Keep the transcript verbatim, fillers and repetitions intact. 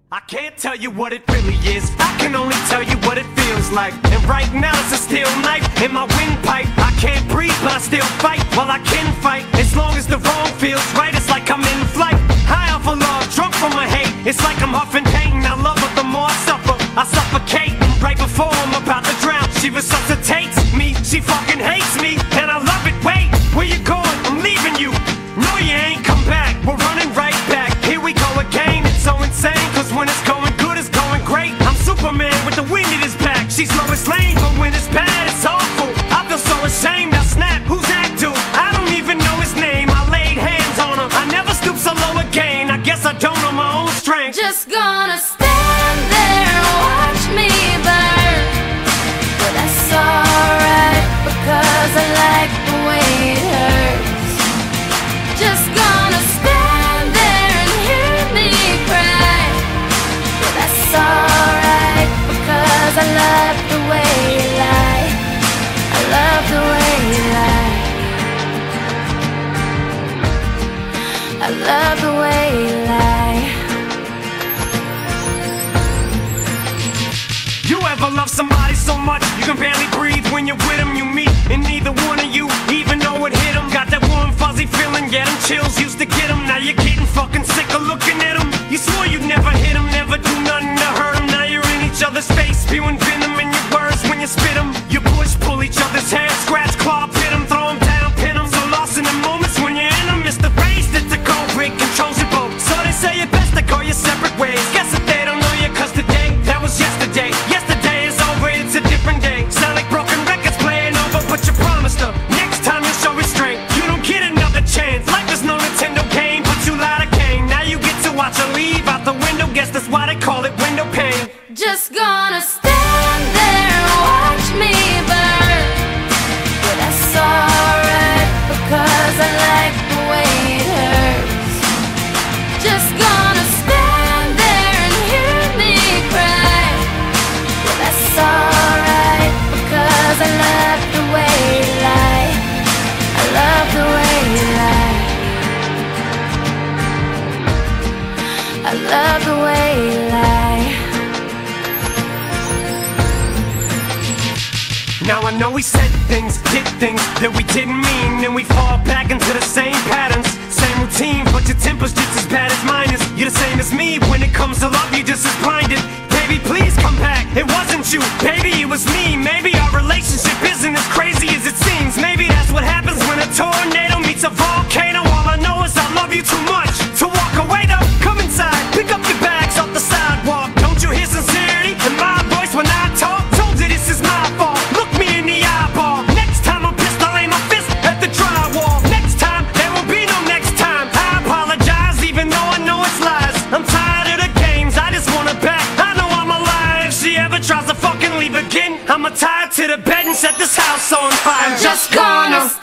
I can't tell you what it really is, I can only tell you what it feels like. And right now it's a steel knife in my windpipe. I can't breathe but I still fight, while I can fight. As long as the wrong feels right, it's like I'm in flight. High off of love, drunk from my hate. It's like I'm huffing pain, I love her the more I suffer. I suffocate, right before I'm about to drown. She resuscitates me, she fucking hates me, and I love it. Wait, where you going? I'm leaving you. No, you ain't come back, we're running right back. Here we go again, it's so insane, cause when it's going good, it's going great. I'm Superman with the wind in his back. She's Lois Lane, but when it's bad, it's awful. I feel so ashamed, I snap, who's that dude? I don't even know his name, I laid hands on him. I never stoop so low again, I guess I don't know my own strength. Just gonna stand there and watch me burn. But that's alright, because I like the way it hurts. Just gonna stand there and hear me cry. But that's alright, because I love the way you lie. I love the way you lie. I love the way you lie. You ever love somebody so much you can barely breathe when you're with them? You meet and neither one of you even know it hit them. Got that warm fuzzy feeling, get them chills, used to get them. Now you're getting fucking sick of looking at them. You swore you'd never hit them, never do nothing to hurt them. Now you're in each other's face, spewing venom in your words when you spit them. You push, pull each other's hair, scratch, claw, pit them, throw them down, pin them. So lost in the moments when you're in them. It's the race that the cold break controls your boat. So they say it best to go your separate ways. Guess that they don't know you, cause today, that was yesterday. Yesterday is over, it's a different day. Sound like broken records playing over, but you promised her next time you'll show restraint. You don't get another chance, life is no Nintendo game, but you lied again. Now you get to watch her leave out the window, guess that's why they call it window pane. Just gonna stand there and watch me burn. But that's alright, because I like the way it hurts. Just gonna stand there and hear me cry. But that's alright, because I love the way you lie. I love the way you lie. I love the way you lie. Now I know we said things, did things that we didn't mean, and we fall back into the same patterns, same routine, but your temper's just as bad as mine is. You're the same as me, when it comes to love you're just as blinded. Baby, please come back, it wasn't you, baby, it was me. Maybe our relationship isn't as crazy as it seems. Maybe that's what happens when a tornado meets a volcano. All I know is I love you too much to walk away though. Come inside, pick up your bags off the sidewalk. Don't you hear sincerity in my voice when I talk? Told you this is my fault, look me in the eyeball. Next time I'm pissed, I'll aim my fist at the drywall. Next time, there will be no next time. I apologize even though I know it's lies. I'm tired of the games, I just want her back. I know I'm alive, if she ever tries to fucking leave again, I'ma tie her to the bed and set this house on fire. I'm just gonna